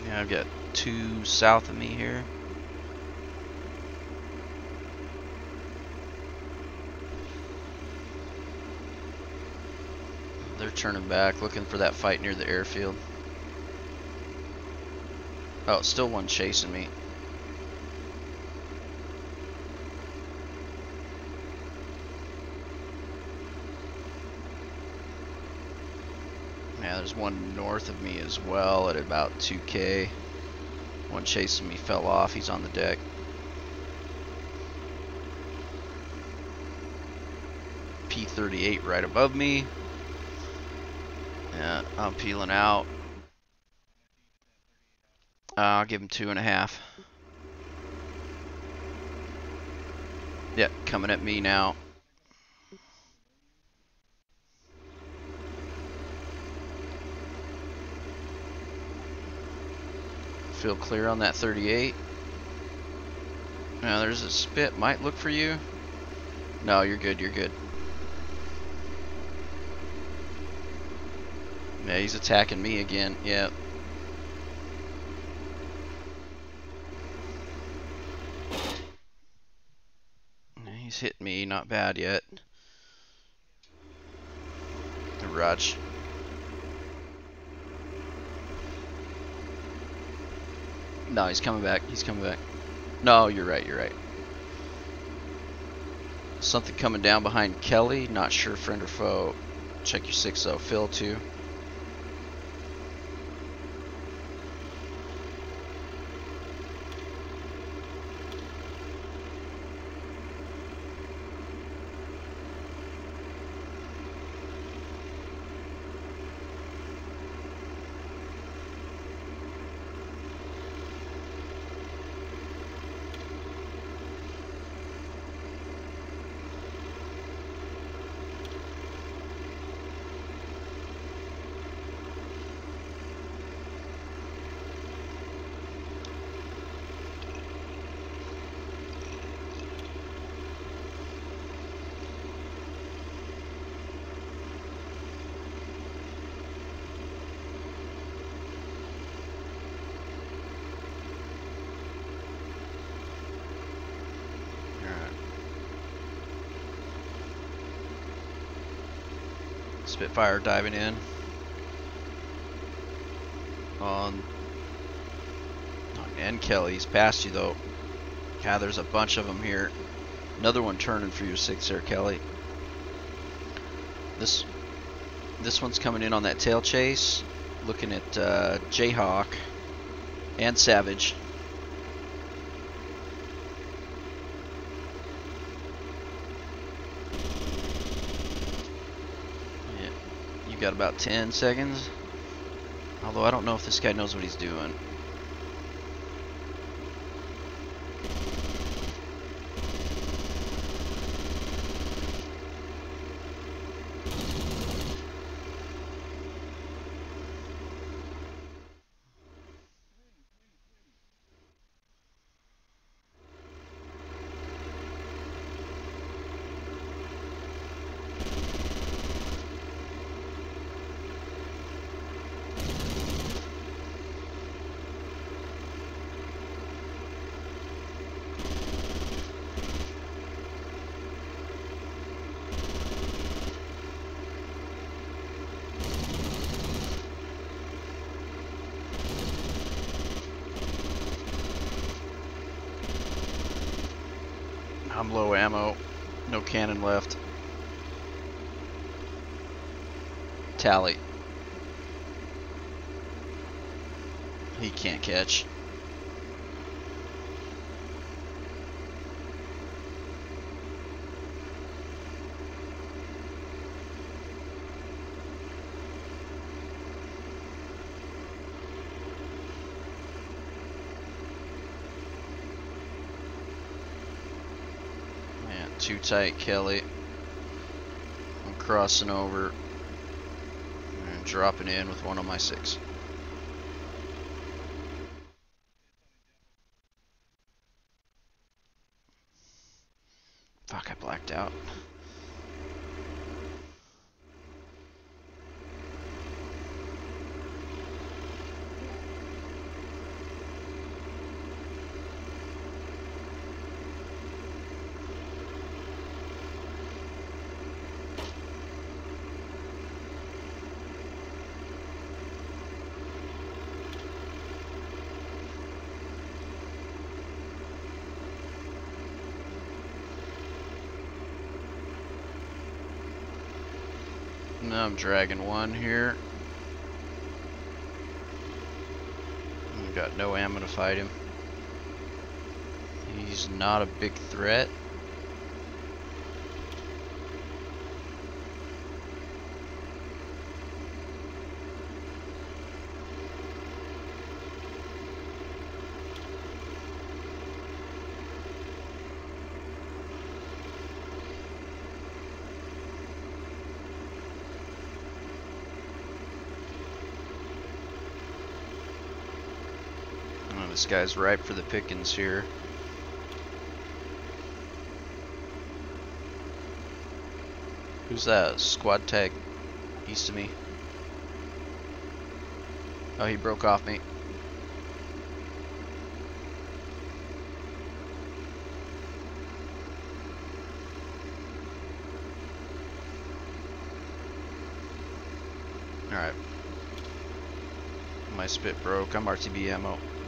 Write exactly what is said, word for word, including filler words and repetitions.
Yeah, I've got two south of me here. They're turning back, looking for that fight near the airfield. Oh, still one chasing me. Yeah, there's one north of me as well at about two K. One chasing me fell off. He's on the deck. P thirty-eight right above me. Yeah, I'm peeling out. Uh, I'll give him two and a half. Yeah, coming at me now. Feel clear on that thirty-eight. Now there's a spit. Might look for you. No, you're good. You're good. Yeah, he's attacking me again. Yeah. He's hit me. Not bad yet. The Raj. No, he's coming back. He's coming back. No, you're right. You're right. Something coming down behind Kelly. Not sure friend or foe. Check your six though. Phil too. Spitfire diving in. On. And Kelly's past you though. God, there's a bunch of them here. Another one turning for your six there, Kelly. This this one's coming in on that tail chase. Looking at uh, Jayhawk and Savage. You've got about ten seconds. Although I don't know if this guy knows what he's doing. I'm low ammo. No cannon left. Tally. He can't catch. Too tight, Kelly. I'm crossing over and dropping in with one on my six. Fuck, I blacked out. Now I'm dragging one here. I've got no ammo to fight him. He's not a big threat. Oh, this guy's ripe for the pickings here. Who's that squad tag east of me? Oh, he broke off me. Alright. My spit broke. I'm R T B ammo.